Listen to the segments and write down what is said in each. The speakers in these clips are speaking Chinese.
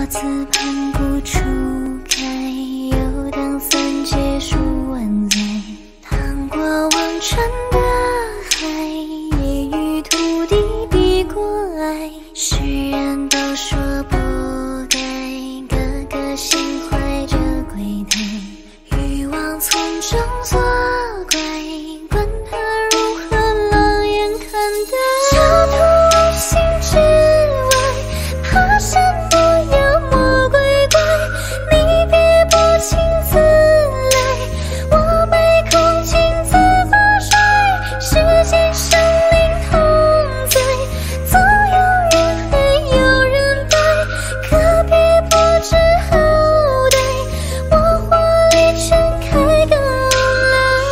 自攀不出，该游荡三界数万载，趟过忘川的海，也与土地比过爱。世人都说不该，个个心怀着归台，欲望从中作怪，管他如何冷眼看待。小兔无心之外，怕什么妖魔鬼怪？你别不请自来，我没空亲自发衰。世间生灵同在，总有人黑有人白，可别不知好歹，我花里全开个来。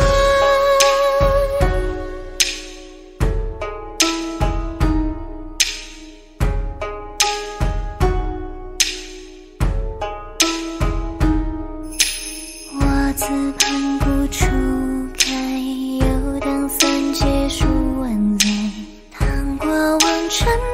我自攀不出，该游荡三界数万载，趟过忘川